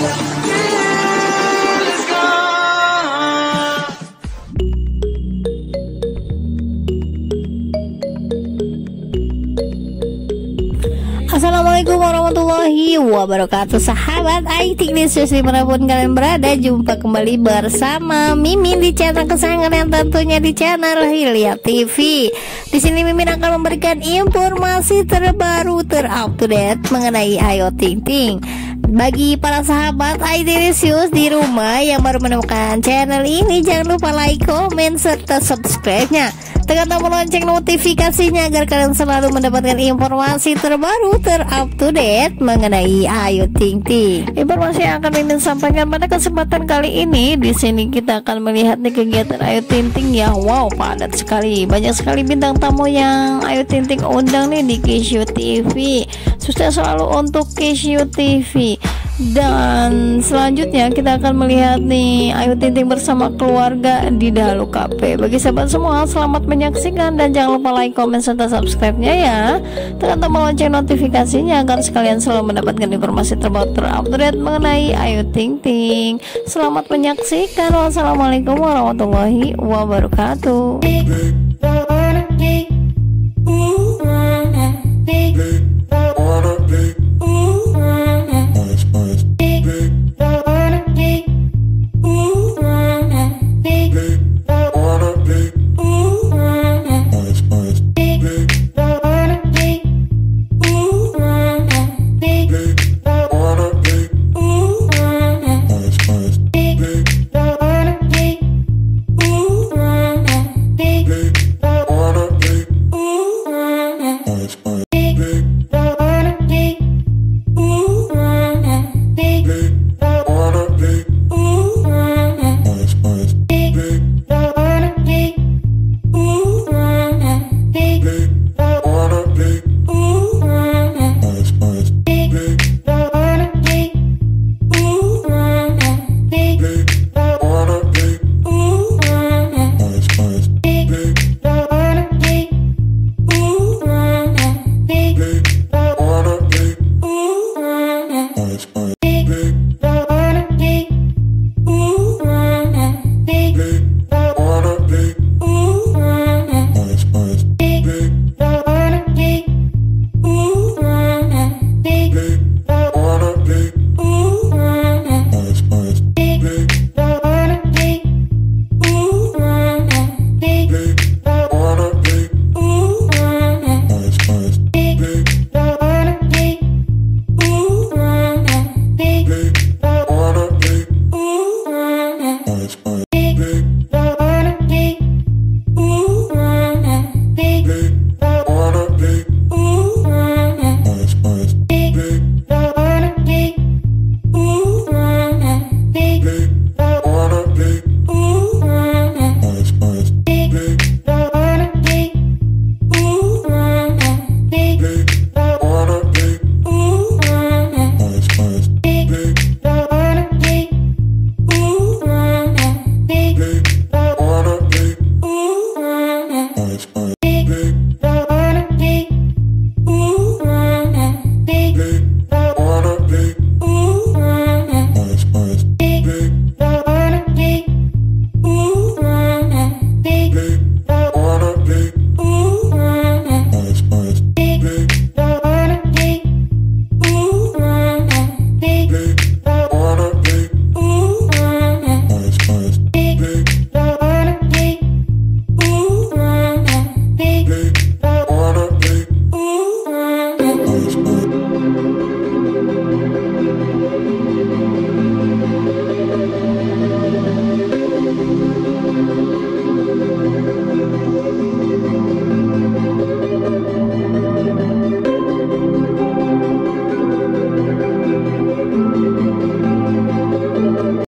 Assalamualaikum warahmatullahi wabarakatuh, sahabat IT News dimanapun kalian berada. Jumpa kembali bersama Mimin di channel kesayangan yang tentunya di channel Hilya TV. Di sini Mimin akan memberikan informasi terbaru terupdate mengenai Ayu Ting Ting. Bagi para sahabat IT News di rumah yang baru menemukan channel ini, jangan lupa like, komen, serta subscribe-nya. Tekan tombol lonceng notifikasinya agar kalian selalu mendapatkan informasi terbaru terupdate mengenai Ayu Ting Ting. Informasi yang akan Mimin sampaikan pada kesempatan kali ini, di sini kita akan melihat nih kegiatan Ayu Ting Ting ya. Wow, padat sekali, banyak sekali bintang tamu yang Ayu Ting Ting undang nih di Kishu TV. Sukses selalu untuk Kishu TV. Dan selanjutnya kita akan melihat nih Ayu Ting Ting bersama keluarga di Dalu Cafe. Bagi sahabat semua, selamat menyaksikan dan jangan lupa like, komen, serta subscribe-nya ya. Tekan tombol lonceng notifikasinya agar sekalian selalu mendapatkan informasi terbaru terupdate mengenai Ayu Ting Ting. Selamat menyaksikan. Wassalamualaikum warahmatullahi wabarakatuh.